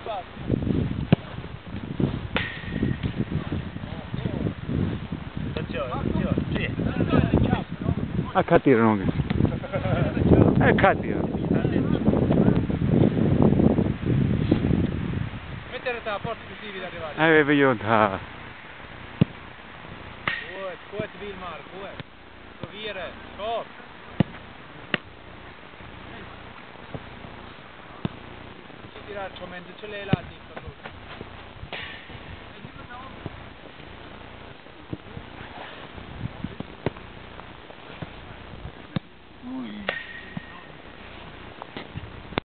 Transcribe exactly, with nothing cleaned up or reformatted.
A catire non che a catire mettere la porta così vi arrivare eh vedo da goed goed Wilmar goed proberen stop ci tirare mentre ce l'hai là